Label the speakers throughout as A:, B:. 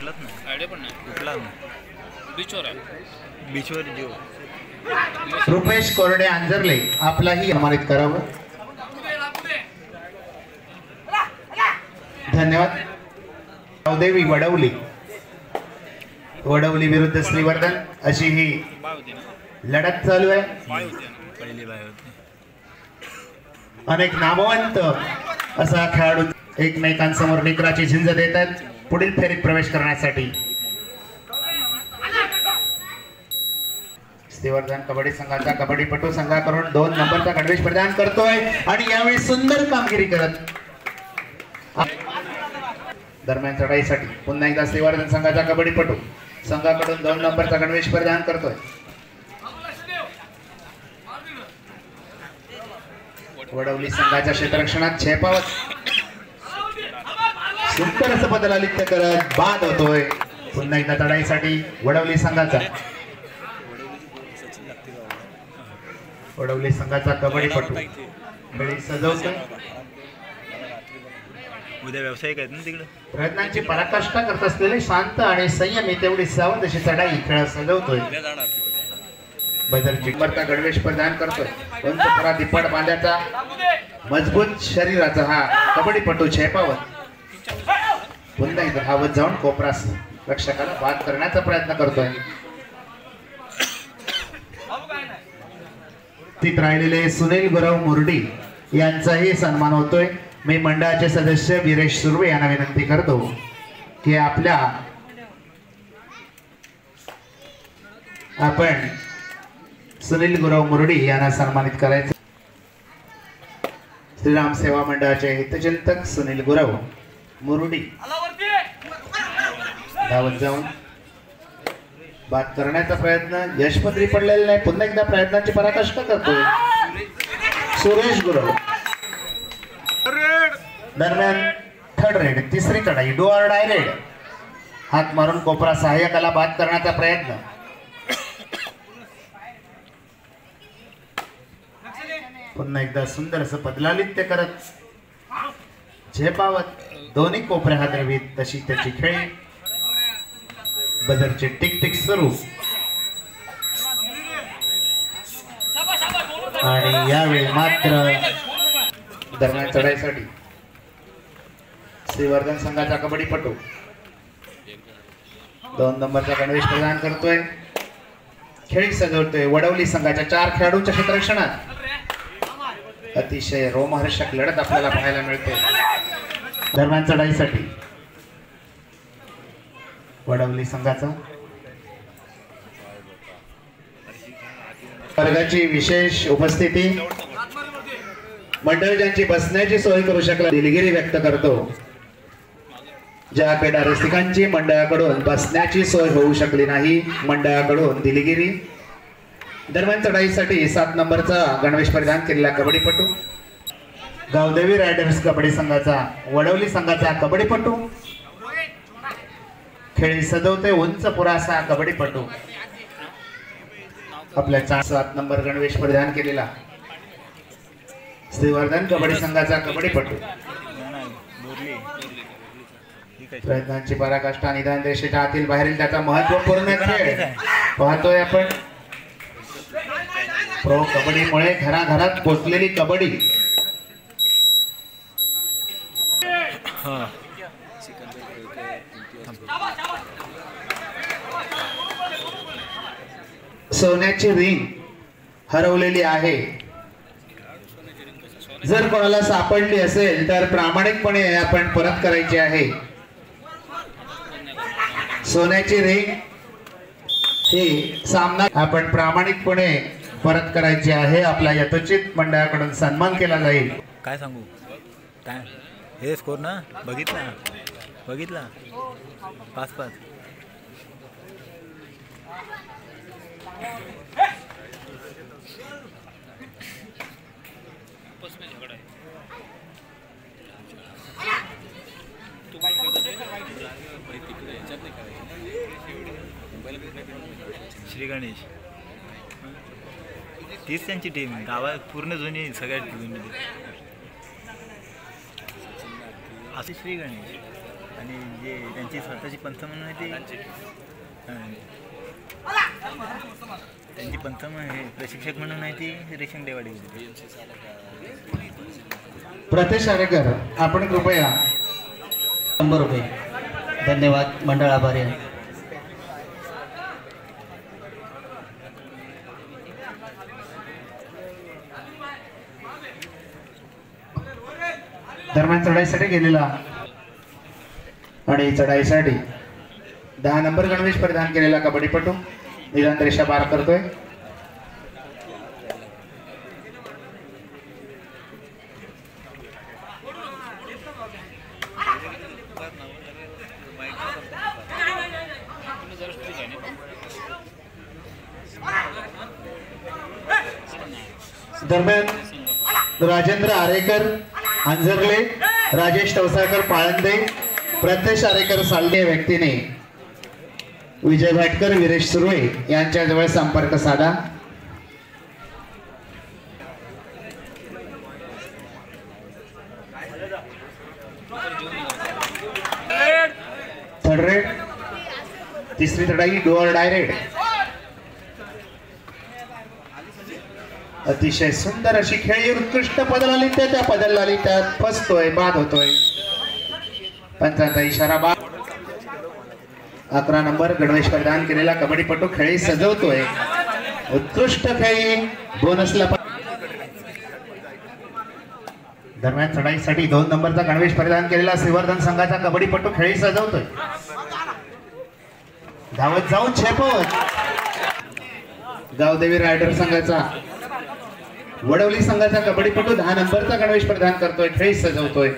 A: कुठलाच नाही, आयडिया पण नाही, कुठलाच नाही. बीचवर आहे, बीचवर जीव.
B: रुपेश कोरडे अंजरले आपलाही सन्मानित करावं. धन्यवाद. गावदेवी वडवली, वडवली विरुद्ध श्रीवर्धन अशी ही लढत चालू आहे.
A: पहिली बाय होती.
B: अनेक नामवंत असा खेळाडू एकमेकांसमोर निकराची झिंज देत आहेत पुढील फेरीत प्रवेश करण्यासाठी. श्रीवर्धन कबड्डी संघाचा कबड्डीपटू संघाकडून 2 नंबरचा गणवेश प्रदान करतोय आणि यावेळी सुंदर कामगिरी करत दरम्यान चढाईसाठी पुन्हा एकदा श्रीवर्धन संघाचा कबड्डीपटू संघाकडून 2 नंबरचा गणवेश प्रदान करतोय. वडवली संघाच्या क्षेत्ररक्षणात झेपावत सुंदर असं बदलालित्य करत बाद होतोय. पुन्हा एकदा चढाईसाठी वडवली संघाचा कबड्डीपटू खेळी सजवतोय.
A: उद्या व्यावसायिक आहेत ना तिकडे.
B: प्रयत्नांची पराकाष्ठा करत असलेले शांत आणि संयमी तेवढी सावध अशी चढाई खेळ सजवतोय. बदलची नंबरचा गणवेश प्रदान करतोय. पंचपुरा दिपड बांध्याचा मजबूत शरीराचा हा कबड्डीपटू झेपावत पुन्हा एकदा धावत जाऊन कोपरास रक्षकाला बाद करण्याचा प्रयत्न करतोय. तिथे राहिलेले सुनील गुरव मुर्डी यांचाही सन्मान होतोय. मी मंडळाचे सदस्य वीरेश सुर्वे यांना विनंती करतो की आपण सुनील गुरव मुर्डी यांना सन्मानित करायचं. श्रीराम सेवा मंडळाचे हितचिंतक सुनील गुरव मुर्डी धावत जाऊन बाद करण्याचा प्रयत्न यशपत्री पडलेला नाही. पुन्हा एकदा प्रयत्नांची पराकाष्ठा करतोय सुरेश गुरव. दरम्यान थर्ड रेड, तिसरी चढाई डू ऑर डाय रेड. हात मारून कोपरा सहाय्यकाला बाद करण्याचा प्रयत्न. पुन्हा एकदा सुंदर असं बदलालित्य करत झेपावत दोन्ही कोपऱ्या हादरवीत तशी त्याची खेळी. बदरचे टिक टिक सुरू आणि यावेळी मात्र दरम्यान चढाईसाठी श्रीवर्धन संघाचा कबड्डीपटू 2 नंबरचा गणवेश प्रदान करतोय. खेळी सजवतोय. वडवली संघाच्या 4 खेळाडूंच्या क्षेत्ररक्षणात अतिशय रोमहर्षक लढत आपल्याला पाहायला मिळते. दरम्यान चढाईसाठी वडवली संघाचा वर्गाची विशेष उपस्थिती मंडळ ज्यांची बसण्याची सोय करू शकला दिलगिरी व्यक्त करतो. ज्या क्रीडा रसिकांची मंडळाकडून बसण्याची सोय होऊ शकली नाही मंडळाकडून दिलगिरी. दरम्यान चढाईसाठी 7 नंबरचा गणवेश परिधान केलेला कबड्डीपटू गावदेवी रायडर्स कबड्डी संघाचा वडवली संघाचा कबड्डीपटू खेळी सजवते. उंच पुरासा कबड्डीपटू आपल्या 7 नंबर गणवेश परिधान केलेला श्रीवर्धन कबड्डी संघाचा कबड्डीपटू. प्रयत्नांची पराकाष्ठा निदान देशाच्या आतील बाहेरील त्याचा महत्वपूर्ण खेळ पाहतोय आपण. प्रो कबड्डीमुळे घराघरात पोचलेली कबड्डी. सोन्याची रिंग हरवलेली आहे. जर कोणाला सापडली असेल तर प्रामाणिकपणे आपण परत करायची आहे. सोन्याची रिंग ही सामना आपण प्रामाणिकपणे परत करायची आहे. आपल्या यथोचित मंडळाकडून सन्मान केला जाईल.
A: काय सांगू काय हे स्कोर ना बघितला 5-5. श्री गणेश तीच त्यांची टीम गावात पूर्ण जुनी सगळ्यात जुनी असे श्री गणेश आणि जे त्यांची स्वतःची पंथ म्हणून आहे ती त्यांची पंथ हे प्रशिक्षक म्हणून आहे ती रेशन देवाडी.
B: प्रतेश आरेकर आपण कृपया
C: 100 रुपये. धन्यवाद मंडळ आभारी आहे.
B: दरम्यान चढाईसाठी गेलेला आणि चढाईसाठी 10 नंबर गणवेश परिधान केलेला कबड्डीपटू निदान रेषा पार करतोय. दरम्यान राजेंद्र आरेकर अंजरले, राजेश तवसाळकर पाळंदे, प्रत्येश आरेकर सालगे व्यक्तीने विजय भाटकर, वीरेश सुर्वे यांच्याजवळ संपर्क साधा. थर्ड रेड, तिसरी चढाई डोअर डायरेक्ट. अतिशय सुंदर अशी खेळी उत्कृष्ट पदल आली, त्या पदल आली त्यात फसतोय, बाद होतोय. पंचांचा इशारा बाद. 11 नंबर गणवेश परिधान केलेला कबड्डीपटू खेळी सजवतोय. उत्कृष्ट खेळी बोनसला. दरम्यान चढाईसाठी 2 नंबरचा गणवेश परिधान केलेला श्रीवर्धन संघाचा कबड्डीपटू खेळी सजवतोय. धावत जाऊन छेपवत गावदेवी रायडर संघाचा वडवली संघाचा कबड्डीपटू 10 नंबरचा गणवेश परिधान करतोय, खेळी सजवतोय.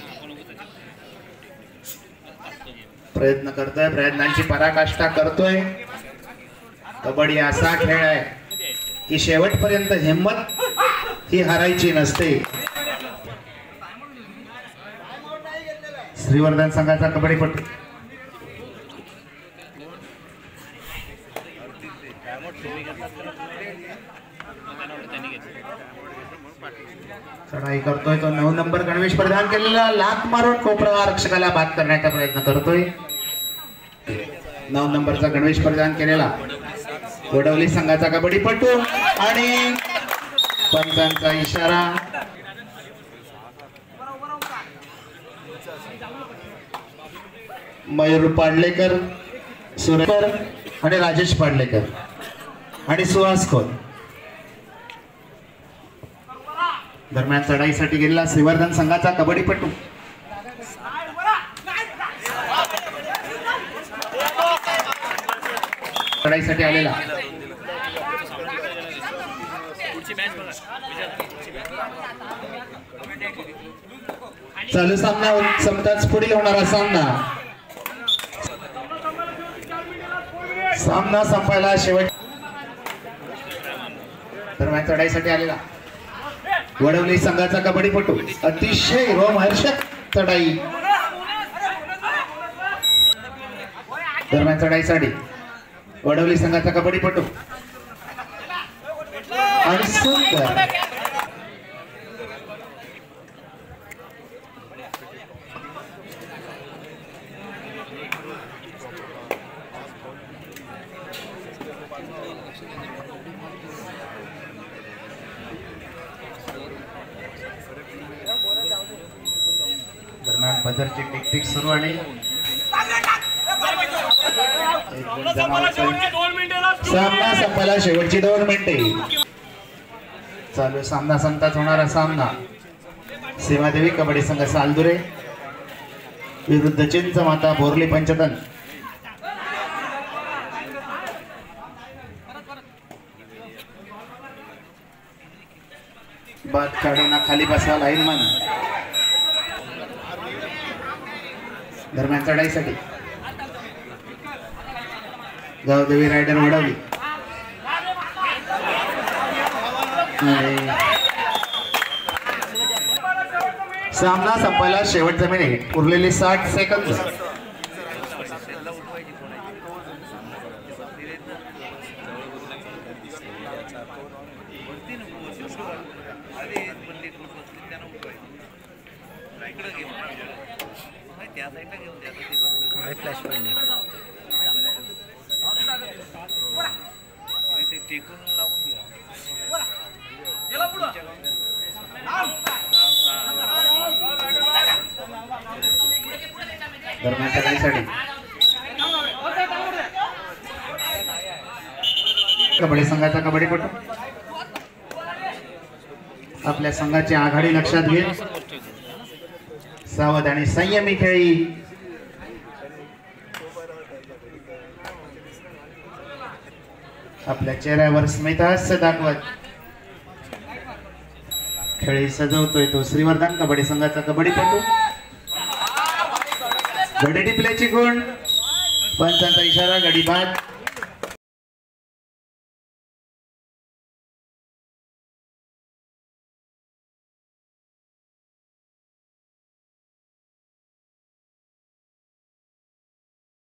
B: प्रयत्न करतोय, प्रयत्नांची पराकाष्ठा करतोय. कबड्डी असा खेळ आहे की शेवटपर्यंत हिंमत ही हारायची नसते. श्रीवर्धन संघाचा कबड्डीपटू चढाई करतोय. तो 9 नंबर गणवेश परिधान केलेला लाथ मारून कोपरा आरक्षकाला बाद करण्याचा प्रयत्न करतोय. 9 नंबरचा गणवेश परिधान केलेला वडवली संघाचा कबड्डीपटू आणि पंचांचा इशारा. मयूर पाडलेकर, सुरेकर आणि राजेश पाडलेकर आणि सुहास खोत. दरम्यान चढाईसाठी गेलेला श्रीवर्धन संघाचा कबड्डीपटू चढाईसाठी आलेला. चालू सामना संपताच पुढील होणारा सामना संपायला शेवट. दरम्यान चढाईसाठी आलेला वडवली संघाचा कबड्डीपटू अतिशय रोमहर्षक चढाई. दरम्यान चढाईसाठी वडवली संघाचा कबड्डीपटू आणि सुंदर दरम्यान बदरची टिकटिक सुरू आणि सामना संपायला शेवटची 2 मिनिटे. चालू सामना संपताच होणारा सामना सीमादेवी कबड्डी संघ सालदुरे विरुद्ध चिंच माता बोरली पंचतन. बाद काढून खाली बसवा लाईनमन. दरम्यान चढाईसाठी गावदेवी रायडर वडवली सामना संपायला शेवटचा मिनिट, उरलेले 60 सेकंद.
A: काय फ्लॅश पडले टेकून लावून घ्या
B: दरम्यानच्या काहीसाठी कबड्डी संघाचा कबड्डीपटू आपल्या संघाची आघाडी लक्षात घेत सावध आणि संयमी खेळी आपल्या चेहऱ्यावर स्मितहास्य दाखवत खेळी सजवतोय तो श्रीवर्धन कबड्डी संघाचा कबड्डीपटू गडी टिपल्याची गुण पंचांचा इशारा गडी बाद